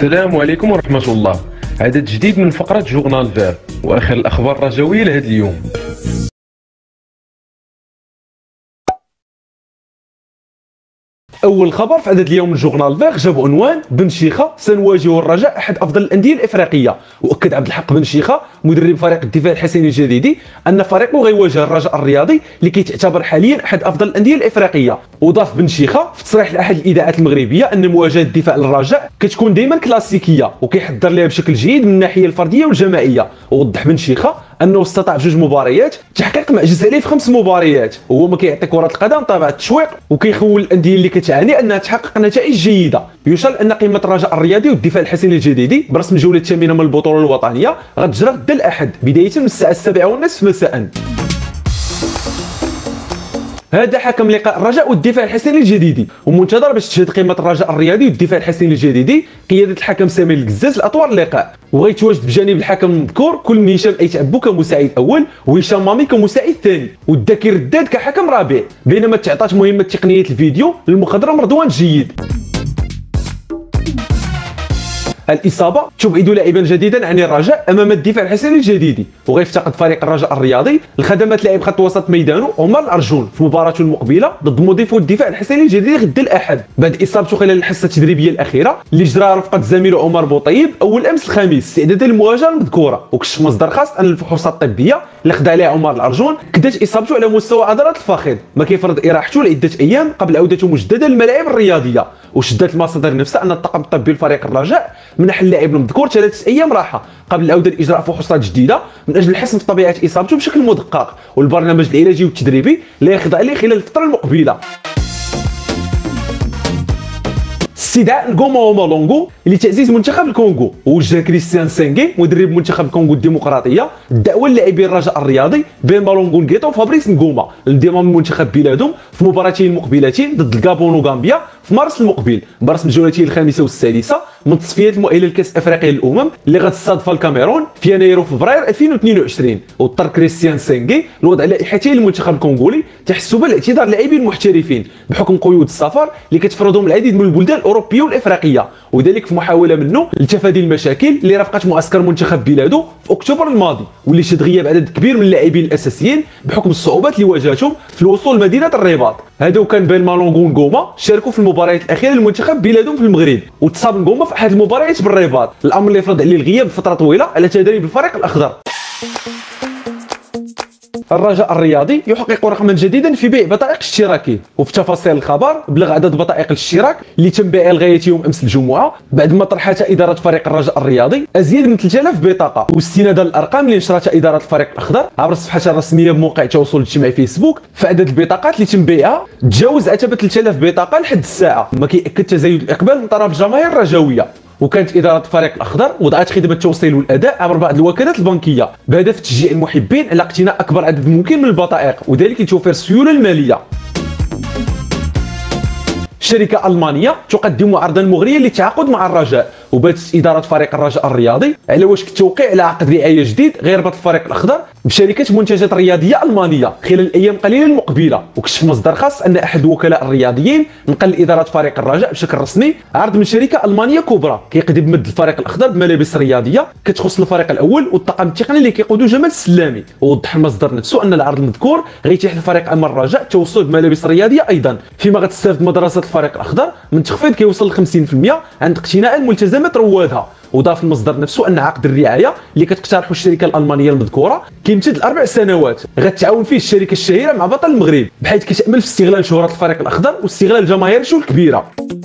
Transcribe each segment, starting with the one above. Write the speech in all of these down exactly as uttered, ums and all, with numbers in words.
السلام عليكم ورحمة الله. عدد جديد من فقرة جورنال فير وآخر الأخبار الرجوية لهذا اليوم. أول خبر في عدد اليوم من جورنال فير جاب عنوان بن شيخة سنواجه الرجاء أحد أفضل الأندية الإفريقية. وأكد عبد الحق بن شيخة مدرب فريق الدفاع الحسني الجديدي أن فريقه غيواجه الرجاء الرياضي لكي تعتبر حاليا أحد أفضل الأندية الإفريقية. وضاف بن شيخة في تصريح لأحد الإذاعات المغربية أن مواجهة الدفاع للرجاء كتكون دائما كلاسيكية وكيحضر لها بشكل جيد من الناحية الفردية والجماعية. ووضح بن شيخة انه استطاع في جوج مباريات تحقيق معجز عليه في خمس مباريات، وهو ما كيعطي كرة القدم طابع التشويق وكيخول الانديه اللي كتعاني انها تحقق نتائج جيده. يشار ان قيمه الرجاء الرياضي والدفاع الحسني الجديدي برسم الجوله الثامنه من البطوله الوطنيه غتجرى غدا الاحد بدايه من الساعه السابعة والنصف مساء. هذا حكم لقاء الرجاء والدفاع الحسني الجديدي، ومنتظر باش تشهد قيمه الرجاء الرياضي والدفاع الحسني الجديدي قياده الحكم سمير القزاز لاطوار اللقاء. وغيتواجد بجانب الحكم المذكور كل من هشام ايت عبو كمساعد اول وهشام مامي كمساعد ثاني والذكي رداد كحكم رابع، بينما تعطات مهمه تقنيه الفيديو للمخضرم رضوان جيد. الإصابة تبعد لاعبا جديدا عن الرجاء أمام الدفاع الحسني الجديدي، وغيفتقد فريق الرجاء الرياضي لخدمات لاعب خط وسط ميدانه عمر الأرجون في مباراته المقبلة ضد مضيفه الدفاع الحسني الجديدي غدا الأحد بعد إصابته خلال الحصة التدريبية الأخيرة اللي جراها رفقة زميله عمر بوطيب أول أمس الخميس استعدادا للمواجهة المذكورة. وكشف مصدر خاص أن الفحوصات الطبية اللي خضع لها عمر الأرجون كدات إصابته على مستوى عضلات الفخذ، ما كيفرض إراحته لعدة أيام قبل عودته مجددا للملاعب الرياضية. وشدت المصادر نفسها أن الطاقم الطبي لفريق الرجاء منح اللاعب المذكور ثلاثة أيام راحة قبل العودة لإجراء فحوصات جديدة من أجل الحسم في طبيعة إصابته بشكل مدقق والبرنامج العلاجي والتدريبي اللي يخضع ليه خلال الفترة المقبلة. استدعاء نغوما ومالونغو لتعزيز منتخب الكونغو. ووجه كريستيان سانغي مدرب منتخب الكونغو الديمقراطيه الدعوه للاعبي الرجاء الرياضي بين مالونغو نغيتو وفابريس نغوما للانضمام لمنتخب بلادهم في مباراتين المقبلتين ضد الغابون وغامبيا في مارس المقبل برسم الجولتين الخامسه والسادسه من تصفيات المؤهله لكاس افريقيا للامم اللي غتستضيفها الكاميرون في يناير وفبراير ألفين واثنين وعشرين. واضطر كريستيان سانغي لوضع لائحتين للمنتخب الكونغولي تحسبا لاعتذار اللاعبين المحترفين بحكم قيود السفر اللي كتفرضهم العديد من البلدان الاوروبيه والافريقيه، وذلك في محاوله منه لتفادي المشاكل اللي رافقت معسكر منتخب بلاده في اكتوبر الماضي واللي شهد غياب عدد كبير من اللاعبين الاساسيين بحكم الصعوبات اللي واجهتهم في الوصول لمدينه الرباط. هذا وكان بين مالونغو ونغوما شاركوا في المباريات الاخيره للمنتخب بلادهم في المغرب، وتصاب نغوما في احد المباريات بالرباط، الامر اللي فرض عليه الغياب فتره طويله على تدريب الفريق الاخضر. الرجاء الرياضي يحقق رقما جديدا في بيع بطائق اشتراكيه. وفي تفاصيل الخبر بلغ عدد بطائق الاشتراك اللي تم بيعها لغايه يوم امس الجمعه بعد ما طرحتها اداره فريق الرجاء الرياضي ازيد من ثلاثة آلاف بطاقه، واستنادا للارقام اللي نشرتها اداره الفريق الاخضر عبر صفحتها الرسميه بموقع التواصل الاجتماعي فيسبوك، فعدد البطاقات اللي تم بيعها تجاوز عتبه ثلاثة آلاف بطاقه لحد الساعه، ما كيأكد تزايد الاقبال من طرف الجماهير الرجاويه. وكانت اداره الفريق الاخضر وضعت خدمه التوصيل والاداء عبر بعض الوكالات البنكيه بهدف تشجيع المحبين على اقتناء اكبر عدد ممكن من البطائق وذلك لتوفير السيوله الماليه. شركة ألمانية تقدم عرضا مغريا للتعاقد مع الرجاء، وباتت إدارة فريق الرجاء الرياضي على وشك التوقيع على عقد رعاية جديد غيربط الفريق الأخضر بشركة منتجات رياضية ألمانية خلال الأيام قليلة المقبلة. وكشف مصدر خاص أن أحد الوكلاء الرياضيين نقل لإدارة فريق الرجاء بشكل رسمي عرض من شركة ألمانية كبرى كيقدم بمد الفريق الأخضر بملابس رياضية كتخص الفريق الأول والطاقم التقني اللي كيقودو جمال السلامي. ووضح المصدر نفسه أن العرض المذكور غيتيح لفريق أمل الرجاء التوصل بملابس رياضية أيضا، فيما غتستافد مدرسة الفريق الأخضر من تخفيض كيوصل ل خمسين بالمئة عند اقتناء الملتزمات روادها. وضاف المصدر نفسه ان عقد الرعايه اللي كتقترحه الشركه الالمانيه المذكوره كيمتد لاربع سنوات غتعاون فيه الشركه الشهيره مع بطل المغرب، بحيث كتامل في استغلال شهره الفريق الاخضر واستغلال جماهيرته الكبيره.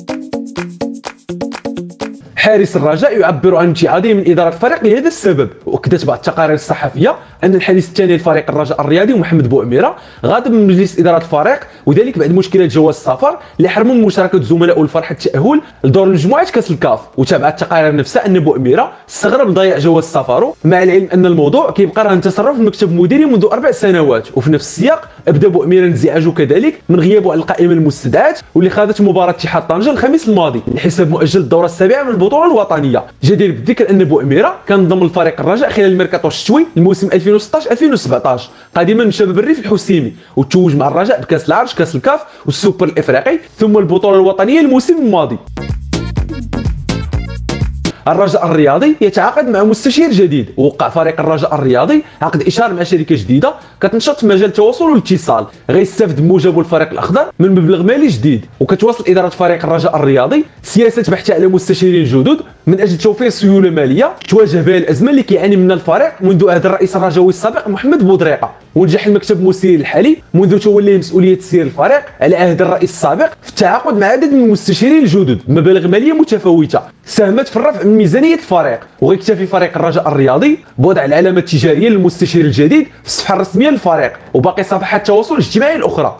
حارس الرجاء يعبر عن امتعاضه من اداره الفريق لهذا السبب. واكدت بعض التقارير الصحفيه ان الحارس الثاني لفريق الرجاء الرياضي محمد بوعميره غاضب من مجلس اداره الفريق وذلك بعد مشكله جواز السفر اللي حرموا من مشاركه زملائه الفرحه التاهل لدور مجموعه كاس الكاف. وتابعت التقارير نفسها ان بوعميره استغرب ضياع جواز سفره، مع العلم ان الموضوع كيبقى رهن تصرف المكتب المديري منذ اربع سنوات. وفي نفس السياق ابدا بوعميره انزعاجه كذلك من غيابه على القائمه المستدعاه واللي خاضت مباراه اتحاد طنجه الخميس الماضي لحساب مؤجل الدوره السابعه من البطوله الوطنيه. جدير بالذكر ان بوعميره كان ضمن الفريق الرجاء خلال الميركاتو الشتوي الموسم ألفين وستطاش ألفين وسبعطاش قادما من شباب الريف الحسيمي، وتوج مع الرجاء بكاس العرش كاس الكاف والسوبر الافريقي ثم البطوله الوطنيه الموسم الماضي. الرجاء الرياضي يتعاقد مع مستشير جديد، ووقع فريق الرجاء الرياضي عقد اشاره مع شركه جديده كتنشط في مجال التواصل والاتصال، غيستافد بموجبه الفريق الاخضر من مبلغ مالي جديد. وكتواصل اداره فريق الرجاء الرياضي سياسه بحث على مستشارين جدد من اجل توفير سيوله ماليه تواجه بها الازمه اللي كيعاني منها الفريق منذ عهد الرئيس الرجاوي السابق محمد بودريقه. ونجح المكتب المسير الحالي منذ توليه مسؤوليه تسيير الفريق على عهد الرئيس السابق في التعاقد مع عدد من المستشارين الجدد بمبالغ ماليه متفاوته ساهمت في الرفع من ميزانيه الفريق. ويكتفي فريق الرجاء الرياضي بوضع العلامه التجاريه للمستشير الجديد في الصفحه الرسميه للفريق، وباقي صفحات التواصل الاجتماعي الاخرى.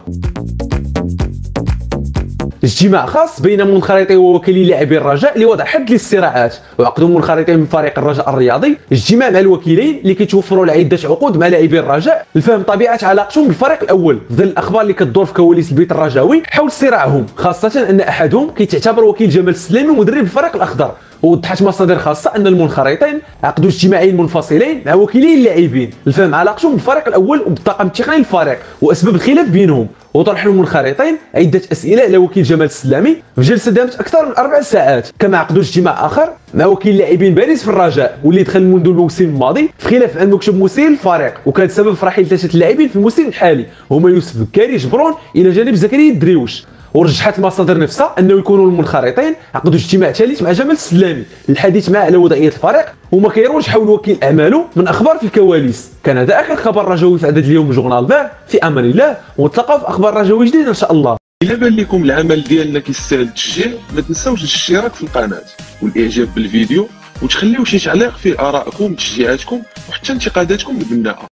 اجتماع خاص بين منخرطي ووكيلي لاعبي الرجاء لوضع حد للصراعات، وعقدوا منخرطين من فريق الرجاء الرياضي اجتماع مع الوكيلين اللي كيتوفروا لعده عقود مع لاعبي الرجاء لفهم طبيعه علاقتهم بالفريق الاول في ظل الاخبار اللي كتدور في كواليس البيت الرجاوي حول صراعهم، خاصه ان احدهم كيتعتبر وكيل جمال السلامي مدرب الفريق الاخضر. ووضحت مصادر خاصه ان المنخرطين عقدوا اجتماعين منفصلين مع وكيلي اللاعبين لفهم علاقتهم بالفريق الاول وبالطاقم التقني للفريق واسباب الخلاف بينهم. وطرح المنخرطين عده اسئله على وكيل جمال السلامي في جلسه دامت اكثر من اربع ساعات. كما عقدوا اجتماع اخر مع وكيل لاعبين باريس في الرجاء واللي دخل منذ الموسم الماضي في خلاف عن مكتب مسير الفريق، وكان سبب في رحيل ثلاثه اللاعبين في الموسم الحالي هما يوسف بكاري جبرون الى جانب زكريا الدريوش. ورجحت المصادر نفسها انه يكونوا المنخرطين عقدوا اجتماع ثالث مع جمال السلامي للحديث معه على وضعيه الفريق وما كيروج حول وكيل اعماله من اخبار في الكواليس. كان هذا اخر خبر رجوي في عدد اليوم جورنال فار، في امان الله، ونتلاقاو في اخبار رجوي جديده ان شاء الله. الا بان لكم العمل ديالنا كيستاهل التشجيع ما تنساوش الاشتراك في القناه والاعجاب بالفيديو وتخليو شي تعليق فيه ارائكم وتشجيعاتكم وحتى انتقاداتكم البناءه.